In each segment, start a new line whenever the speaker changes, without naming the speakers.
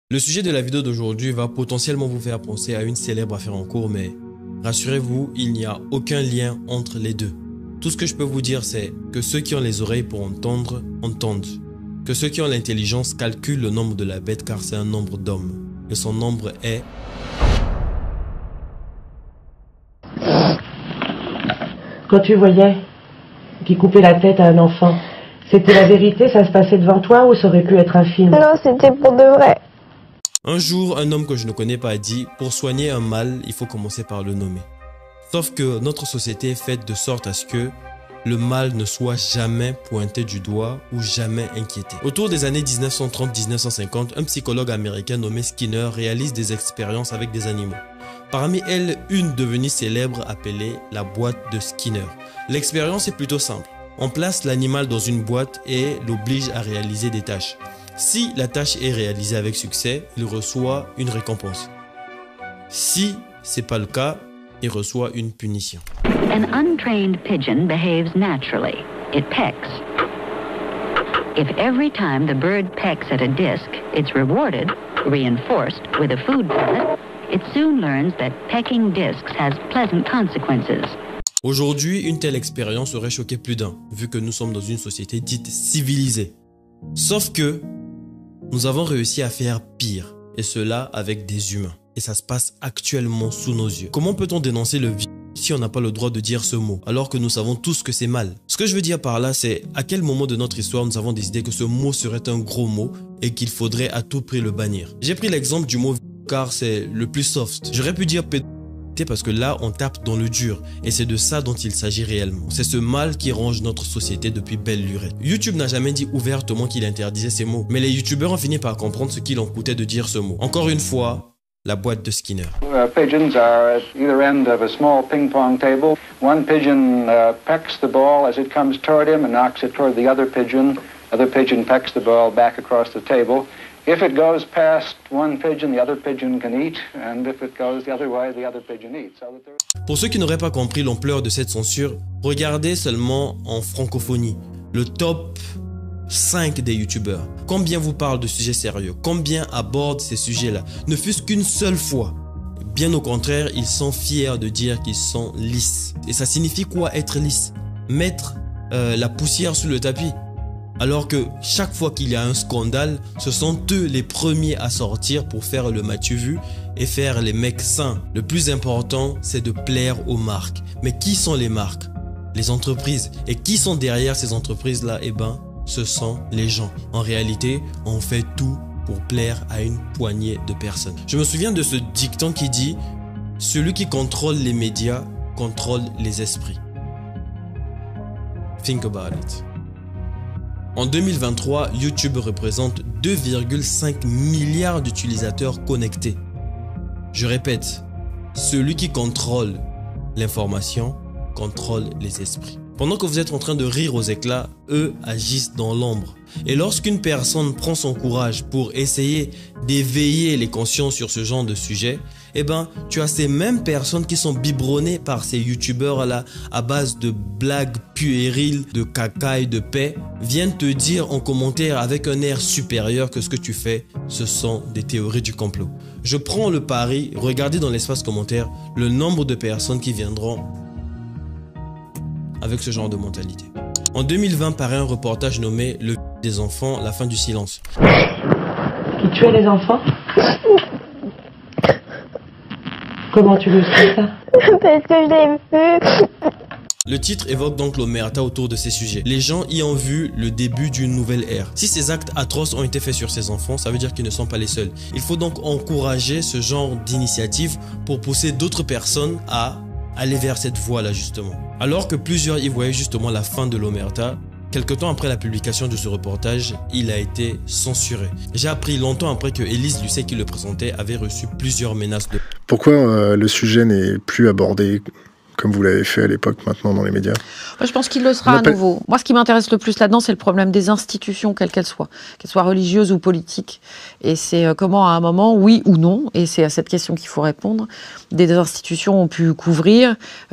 Le sujet de la vidéo d'aujourd'hui va potentiellement vous faire penser à une célèbre affaire en cours, mais rassurez-vous, il n'y a aucun lien entre les deux. Tout ce que je peux vous dire, c'est que ceux qui ont les oreilles pour entendre, entendent. Que ceux qui ont l'intelligence calculent le nombre de la bête car c'est un nombre d'hommes. Et son nombre est...
Quand tu voyais qu'il coupait la tête à un enfant, c'était la vérité, ça se passait devant toi ou ça aurait pu être un film?
Non, c'était pour de vrai.
Un jour, un homme que je ne connais pas a dit « Pour soigner un mal, il faut commencer par le nommer ». Sauf que notre société est faite de sorte à ce que le mal ne soit jamais pointé du doigt ou jamais inquiété. Autour des années 1930-1950, un psychologue américain nommé Skinner réalise des expériences avec des animaux. Parmi elles, une devenue célèbre appelée la boîte de Skinner. L'expérience est plutôt simple. On place l'animal dans une boîte et l'oblige à réaliser des tâches. Si la tâche est réalisée avec succès, il reçoit une récompense. Si ce n'est pas le cas, il reçoit une punition.
An untrained pigeon behaves naturally. It pecks. If every time the bird pecks at a disc, it's rewarded, reinforced with a food pellet, it soon learns that pecking discs has pleasant consequences.
Aujourd'hui, une telle expérience aurait choqué plus d'un, vu que nous sommes dans une société dite civilisée. Sauf que nous avons réussi à faire pire, et cela avec des humains. Et ça se passe actuellement sous nos yeux. Comment peut-on dénoncer le viol si on n'a pas le droit de dire ce mot, alors que nous savons tous que c'est mal? Ce que je veux dire par là, c'est à quel moment de notre histoire nous avons décidé que ce mot serait un gros mot et qu'il faudrait à tout prix le bannir. J'ai pris l'exemple du mot car c'est le plus soft. J'aurais pu dire parce que là, on tape dans le dur. Et c'est de ça dont il s'agit réellement. C'est ce mal qui ronge notre société depuis belle lurette. YouTube n'a jamais dit ouvertement qu'il interdisait ces mots. Mais les YouTubeurs ont fini par comprendre ce qu'il en coûtait de dire ce mot. Encore une fois, la boîte de Skinner.
Pigeons are at either end of a small ping-pong table. One pigeon pecks the ball as it comes toward him and knocks it toward the other pigeon. Other pigeon pecks the ball back across the table. If it goes past one pigeon, the other pigeon can eat, and if it goes the other way, the other pigeon eats.
Pour ceux qui n'auraient pas compris l'ampleur de cette censure, regardez seulement en francophonie, le top 5 des youtubeurs. Combien vous parlent de sujets sérieux? Combien abordent ces sujets-là? Ne fût-ce qu'une seule fois. Bien au contraire, ils sont fiers de dire qu'ils sont lisses. Et ça signifie quoi être lisse? Mettre la poussière sous le tapis. Alors que chaque fois qu'il y a un scandale, ce sont eux les premiers à sortir pour faire le m'as-tu vu et faire les mecs sains. Le plus important, c'est de plaire aux marques. Mais qui sont les marques? Les entreprises. Et qui sont derrière ces entreprises-là? Eh ben, ce sont les gens. En réalité, on fait tout pour plaire à une poignée de personnes. Je me souviens de ce dicton qui dit « Celui qui contrôle les médias contrôle les esprits ». Think about it. En 2023, YouTube représente 2,5 milliards d'utilisateurs connectés. Je répète, celui qui contrôle l'information contrôle les esprits. Pendant que vous êtes en train de rire aux éclats, eux agissent dans l'ombre. Et lorsqu'une personne prend son courage pour essayer d'éveiller les consciences sur ce genre de sujet, eh ben, tu as ces mêmes personnes qui sont biberonnées par ces youtubeurs là à base de blagues puériles, de caca et de paix, viennent te dire en commentaire avec un air supérieur que ce que tu fais, ce sont des théories du complot. Je prends le pari, regardez dans l'espace commentaire le nombre de personnes qui viendront avec ce genre de mentalité. En 2020 paraît un reportage nommé « Le des enfants, la fin du silence ».
Qui tuait les enfants? Comment tu le sais ça?
Parce que je l'ai vu.
Le titre évoque donc l'omerta autour de ces sujets. Les gens y ont vu le début d'une nouvelle ère. Si ces actes atroces ont été faits sur ces enfants, ça veut dire qu'ils ne sont pas les seuls. Il faut donc encourager ce genre d'initiative pour pousser d'autres personnes à aller vers cette voie-là justement. Alors que plusieurs y voyaient justement la fin de l'omerta, quelque temps après la publication de ce reportage, il a été censuré. J'ai appris longtemps après que Élise Lucet qui le présentait avait reçu plusieurs menaces de...
Pourquoi le sujet n'est plus abordé comme vous l'avez fait à l'époque maintenant dans les médias?
Moi, je pense qu'il le sera à nouveau. Moi, ce qui m'intéresse le plus là-dedans, c'est le problème des institutions, quelles qu'elles soient religieuses ou politiques. Et c'est comment, à un moment, oui ou non, et c'est à cette question qu'il faut répondre, des institutions ont pu couvrir...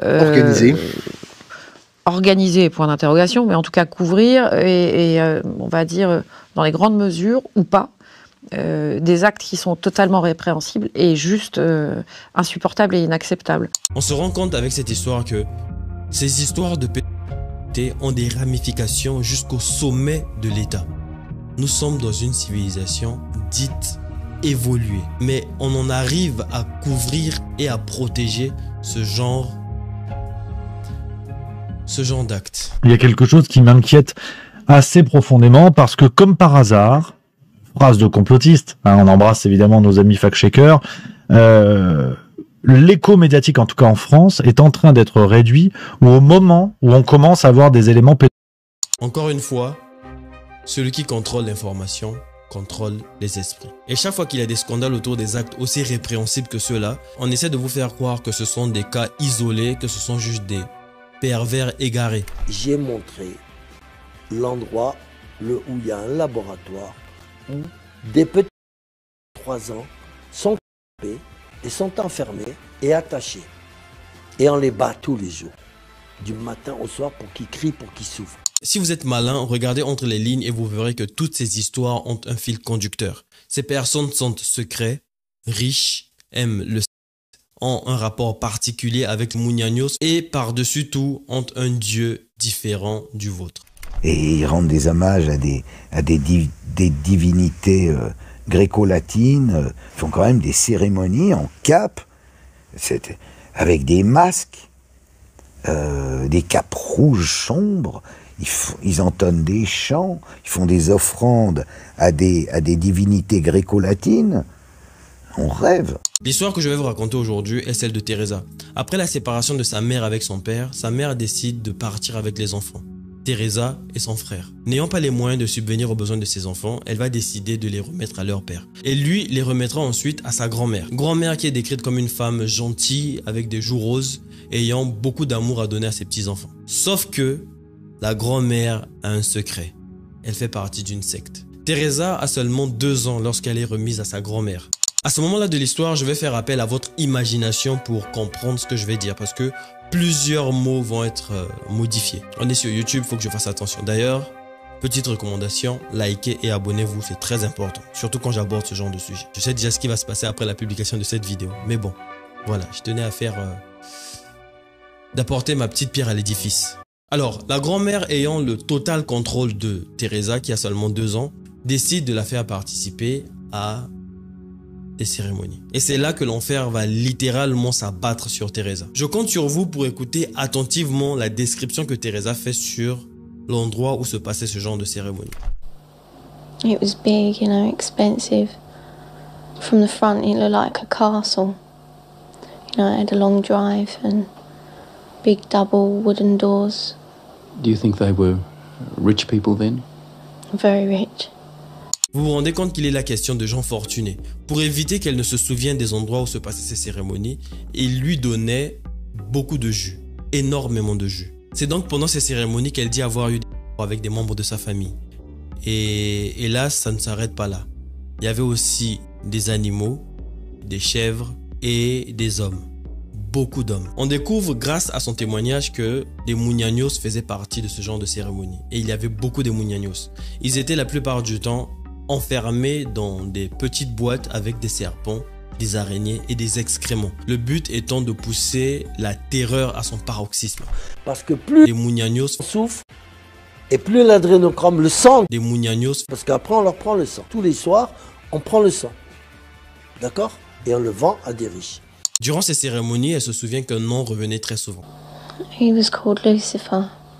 Organiser, point d'interrogation, mais en tout cas couvrir et on va dire, dans les grandes mesures ou pas, des actes qui sont totalement répréhensibles et juste insupportables et inacceptables.
On se rend compte avec cette histoire que ces histoires de pédophilie ont des ramifications jusqu'au sommet de l'État. Nous sommes dans une civilisation dite évoluée, mais on en arrive à couvrir et à protéger ce genre d'actes.
Il y a quelque chose qui m'inquiète assez profondément parce que, comme par hasard, phrase de complotiste, hein, on embrasse évidemment nos amis fact-checkers, l'écho médiatique, en tout cas en France, est en train d'être réduit au moment où on commence à avoir des éléments pédophiles.
Encore une fois, celui qui contrôle l'information contrôle les esprits. Et chaque fois qu'il y a des scandales autour des actes aussi répréhensibles que ceux-là, on essaie de vous faire croire que ce sont des cas isolés, que ce sont juste des pervers égarés.
J'ai montré l'endroit où il y a un laboratoire où des petits de 3 ans sont coupés et sont enfermés et attachés. Et on les bat tous les jours, du matin au soir, pour qu'ils crient, pour qu'ils souffrent.
Si vous êtes malin, regardez entre les lignes et vous verrez que toutes ces histoires ont un fil conducteur. Ces personnes sont secrets, riches, aiment le sexe, ont un rapport particulier avec Mounianos et par-dessus tout ont un dieu différent du vôtre.
Et ils rendent des hommages à des divinités gréco-latines, font quand même des cérémonies en cape, avec des masques, des capes rouges sombres. Ils entonnent des chants, ils font des offrandes à des divinités gréco-latines. On rêve.
L'histoire que je vais vous raconter aujourd'hui est celle de Teresa. Après la séparation de sa mère avec son père, sa mère décide de partir avec les enfants. Teresa et son frère. N'ayant pas les moyens de subvenir aux besoins de ses enfants, elle va décider de les remettre à leur père. Et lui les remettra ensuite à sa grand-mère. Grand-mère qui est décrite comme une femme gentille, avec des joues roses, ayant beaucoup d'amour à donner à ses petits-enfants. Sauf que la grand-mère a un secret. Elle fait partie d'une secte. Teresa a seulement 2 ans lorsqu'elle est remise à sa grand-mère. À ce moment-là de l'histoire, je vais faire appel à votre imagination pour comprendre ce que je vais dire parce que plusieurs mots vont être modifiés. On est sur YouTube, il faut que je fasse attention. D'ailleurs, petite recommandation, likez et abonnez-vous, c'est très important. Surtout quand j'aborde ce genre de sujet. Je sais déjà ce qui va se passer après la publication de cette vidéo. Mais bon, voilà, je tenais à faire... d'apporter ma petite pierre à l'édifice. Alors, la grand-mère ayant le total contrôle de Teresa, qui a seulement 2 ans, décide de la faire participer à des cérémonies. Et c'est là que l'enfer va littéralement s'abattre sur Teresa. Je compte sur vous pour écouter attentivement la description que Teresa fait sur l'endroit où se passait ce genre de cérémonie.
It was big, you know, expensive. From the front, it looked like a castle. You know, it had a long drive and big double wooden doors.
Do you think they were rich people then?
Very rich.
Vous vous rendez compte qu'il est la question de gens fortunés. Pour éviter qu'elle ne se souvienne des endroits où se passaient ces cérémonies, il lui donnait beaucoup de jus, énormément de jus. C'est donc pendant ces cérémonies qu'elle dit avoir eu des rapports avec des membres de sa famille. Et là, ça ne s'arrête pas là. Il y avait aussi des animaux, des chèvres et des hommes. Beaucoup d'hommes. On découvre grâce à son témoignage que les Mounianos faisaient partie de ce genre de cérémonie. Et il y avait beaucoup de Mounianos. Ils étaient la plupart du temps enfermés dans des petites boîtes avec des serpents, des araignées et des excréments. Le but étant de pousser la terreur à son paroxysme.
Parce que plus
les Mounianos
souffrent et plus l'adrénochrome, le sang
des Mounianos,
parce qu'après on leur prend le sang. Tous les soirs, on prend le sang. D'accord? Et on le vend à des riches.
Durant ces cérémonies, elle se souvient qu'un nom revenait très souvent.
He was called Lucifer.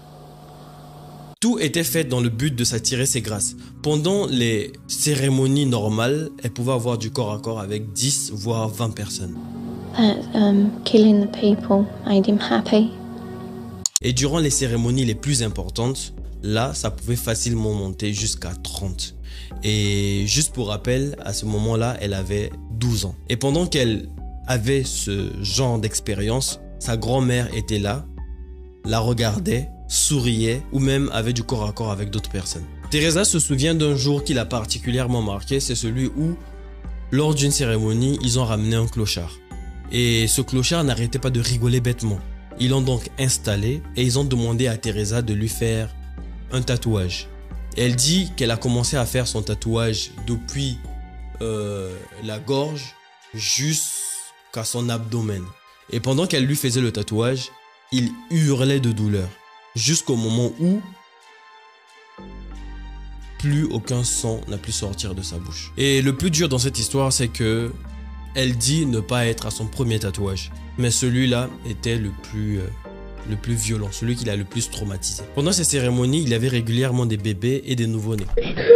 Tout était fait dans le but de s'attirer ses grâces. Pendant les cérémonies normales, elle pouvait avoir du corps à corps avec 10 voire 20 personnes.
Killing the people made him happy.
Et durant les cérémonies les plus importantes, là, ça pouvait facilement monter jusqu'à 30. Et juste pour rappel, à ce moment-là, elle avait 12 ans. Et pendant qu'elle avait ce genre d'expérience, sa grand-mère était là, la regardait, souriait ou même avait du corps à corps avec d'autres personnes. Teresa se souvient d'un jour qui l'a particulièrement marqué, c'est celui où, lors d'une cérémonie, ils ont ramené un clochard. Et ce clochard n'arrêtait pas de rigoler bêtement. Ils l'ont donc installé et ils ont demandé à Teresa de lui faire un tatouage. Et elle dit qu'elle a commencé à faire son tatouage depuis la gorge jusqu'à son abdomen. Et pendant qu'elle lui faisait le tatouage, il hurlait de douleur. Jusqu'au moment où plus aucun son n'a pu sortir de sa bouche. Et le plus dur dans cette histoire, c'est que elle dit ne pas être à son premier tatouage. Mais celui-là était le plus violent, celui qui l'a le plus traumatisé. Pendant ces cérémonies, il y avait régulièrement des bébés et des nouveau-nés.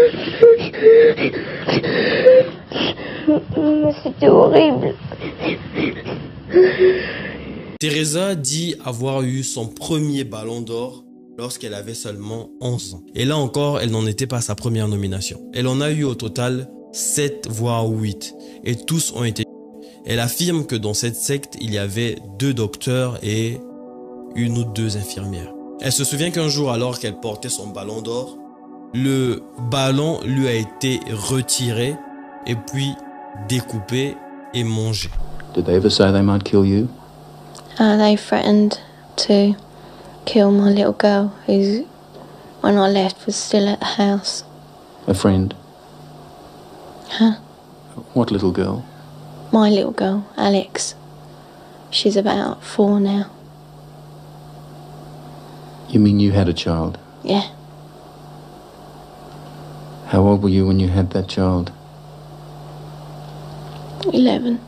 C'était horrible.
Teresa dit avoir eu son premier ballon d'or lorsqu'elle avait seulement 11 ans. Et là encore, elle n'en était pas à sa première nomination. Elle en a eu au total 7 voire 8 et tous ont été. Elle affirme que dans cette secte, il y avait 2 docteurs et 1 ou 2 infirmières. Elle se souvient qu'un jour, alors qu'elle portait son ballon d'or, le ballon lui a été retiré et puis découpé et mangé.
Did they ever say they might kill you?
They threatened to kill my little girl, who, when I left, was still at the house.
A friend?
Huh?
What little girl?
My little girl, Alex. She's about 4 now.
You mean you had a child?
Yeah.
How old were you when you had that child?
11.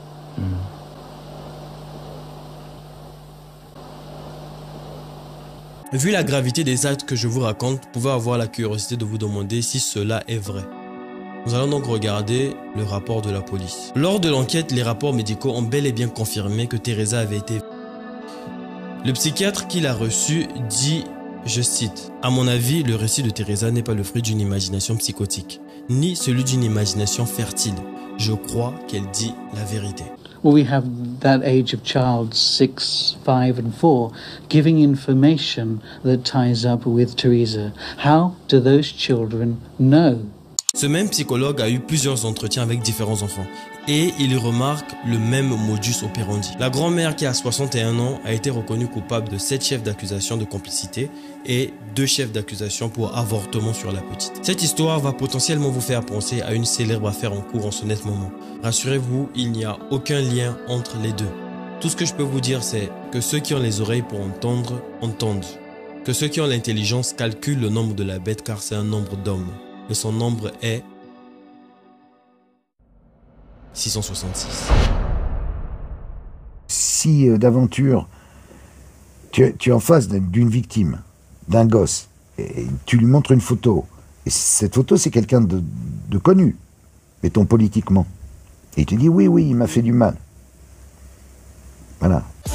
Vu la gravité des actes que je vous raconte, vous pouvez avoir la curiosité de vous demander si cela est vrai. Nous allons donc regarder le rapport de la police. Lors de l'enquête, les rapports médicaux ont bel et bien confirmé que Teresa avait été... Le psychiatre qui l'a reçu dit, je cite, « À mon avis, le récit de Teresa n'est pas le fruit d'une imagination psychotique, ni celui d'une imagination fertile. Je crois qu'elle dit la vérité. »
Well, we have that age of child, 6, 5 and 4, giving information that ties up with Teresa. How do those children know?
Ce même psychologue a eu plusieurs entretiens avec différents enfants et il remarque le même modus operandi. La grand-mère qui a 61 ans a été reconnue coupable de 7 chefs d'accusation de complicité et 2 chefs d'accusation pour avortement sur la petite. Cette histoire va potentiellement vous faire penser à une célèbre affaire en cours en ce net moment. Rassurez-vous, il n'y a aucun lien entre les deux. Tout ce que je peux vous dire, c'est que ceux qui ont les oreilles pour entendre, entendent. Que ceux qui ont l'intelligence calculent le nombre de la bête car c'est un nombre d'hommes. Et son nombre est 666.
Si d'aventure tu es en face d'une victime, d'un gosse, et tu lui montres une photo, et cette photo c'est quelqu'un de connu, mettons politiquement, et il te dit oui, il m'a fait du mal. Voilà.